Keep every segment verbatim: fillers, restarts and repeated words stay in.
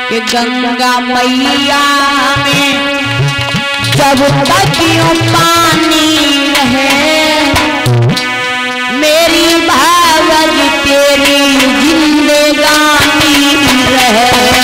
कि गंगा मैया में जब तक यूं पानी रहे मेरी भावज तेरी जिंदगानी रहे।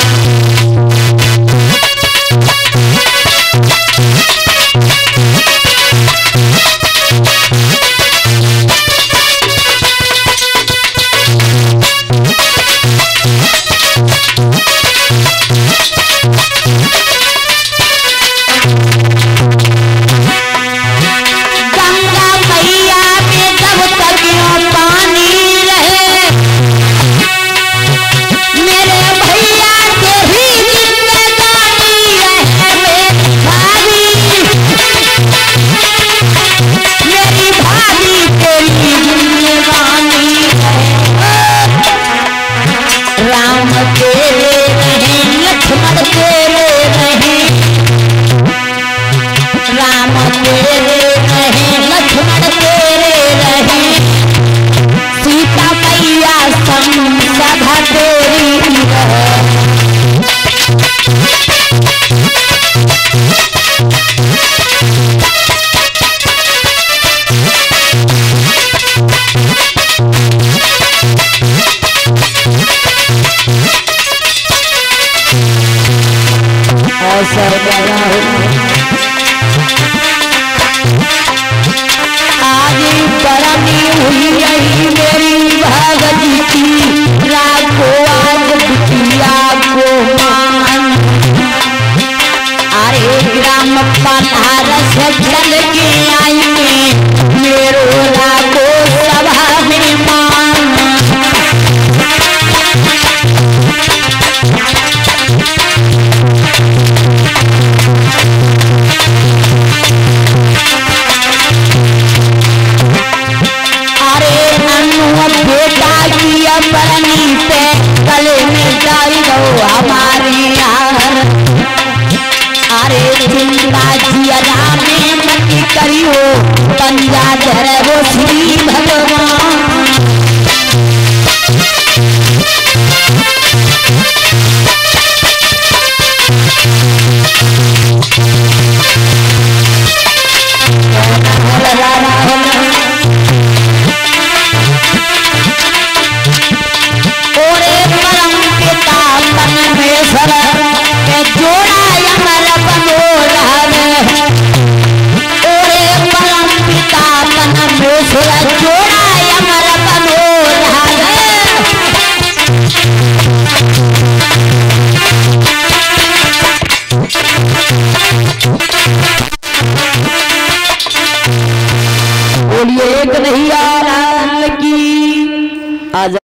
आज बरनी हुई रही मेरी भगती की राखो आज बिटिया को मान। अरे ग्राम पनारस चल के आएंगे मेरो राखो सभा में मान। बरनी पे गले में जाई दो हमारे यार। अरे चिंता जिया में मती करियो पंजा धर वो श्री भगवान। बोलिए एक नहीं आ रहा की।